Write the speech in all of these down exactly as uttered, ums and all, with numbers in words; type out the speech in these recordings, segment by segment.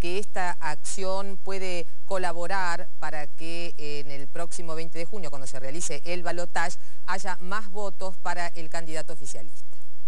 que esta acción puede colaborar para que en el próximo veinte de junio, cuando se realice el balotaje, haya más votos para el candidato oficialista.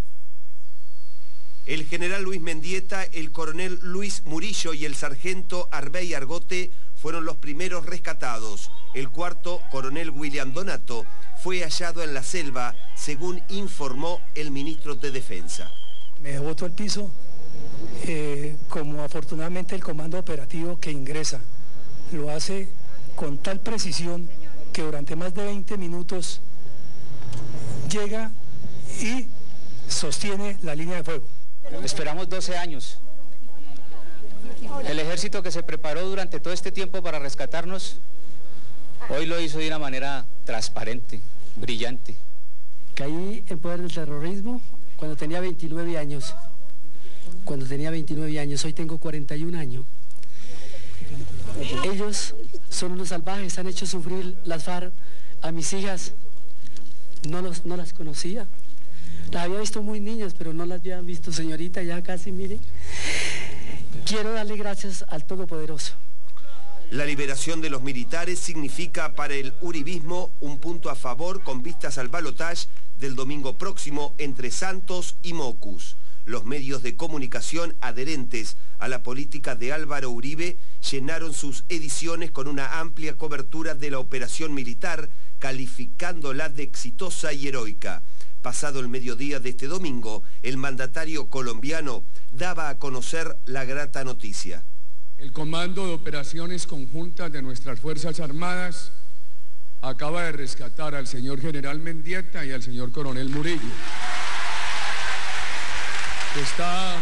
El general Luis Mendieta, el coronel Luis Murillo y el sargento Arbey Argote fueron los primeros rescatados. El cuarto, coronel William Donato, fue hallado en la selva, según informó el ministro de Defensa. Me boto al piso, eh, como afortunadamente el comando operativo que ingresa lo hace con tal precisión que durante más de veinte minutos llega y sostiene la línea de fuego. Esperamos doce años. El ejército que se preparó durante todo este tiempo para rescatarnos, hoy lo hizo de una manera transparente, brillante. Caí en poder del terrorismo cuando tenía veintinueve años. Cuando tenía veintinueve años, hoy tengo cuarenta y un años. Ellos son unos salvajes, han hecho sufrir las FARC a mis hijas. No, los, no las conocía. Las había visto muy niñas, pero no las había visto, señorita, ya casi, mire. Quiero darle gracias al Todopoderoso. La liberación de los militares significa para el uribismo un punto a favor con vistas al balotaje del domingo próximo entre Santos y Mocus. Los medios de comunicación adherentes a la política de Álvaro Uribe llenaron sus ediciones con una amplia cobertura de la operación militar, calificándola de exitosa y heroica. Pasado el mediodía de este domingo, el mandatario colombiano daba a conocer la grata noticia. El Comando de Operaciones Conjuntas de nuestras Fuerzas Armadas acaba de rescatar al señor general Mendieta y al señor coronel Murillo. Está,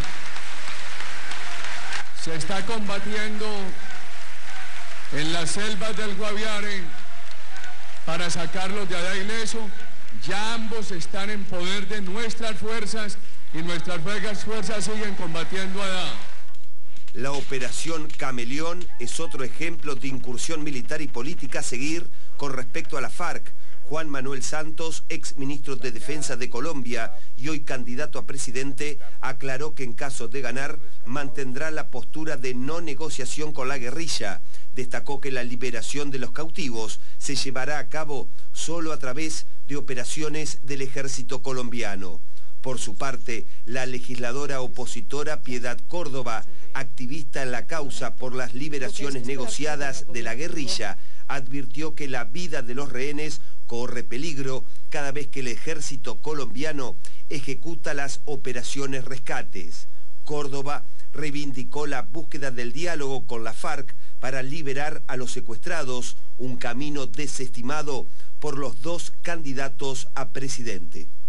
se está combatiendo en las selvas del Guaviare para sacarlos de allá ileso. Ya ambos están en poder de nuestras fuerzas y nuestras fuerzas siguen combatiendo allá. La operación Cameleón es otro ejemplo de incursión militar y política a seguir con respecto a la FARC. Juan Manuel Santos, ex ministro de Defensa de Colombia y hoy candidato a presidente, aclaró que en caso de ganar mantendrá la postura de no negociación con la guerrilla. Destacó que la liberación de los cautivos se llevará a cabo solo a través de operaciones del ejército colombiano. Por su parte, la legisladora opositora Piedad Córdoba, activista en la causa por las liberaciones negociadas de la guerrilla, advirtió que la vida de los rehenes corre peligro cada vez que el ejército colombiano ejecuta las operaciones rescates. Córdoba reivindicó la búsqueda del diálogo con la FARC para liberar a los secuestrados, un camino desestimado por los dos candidatos a presidente.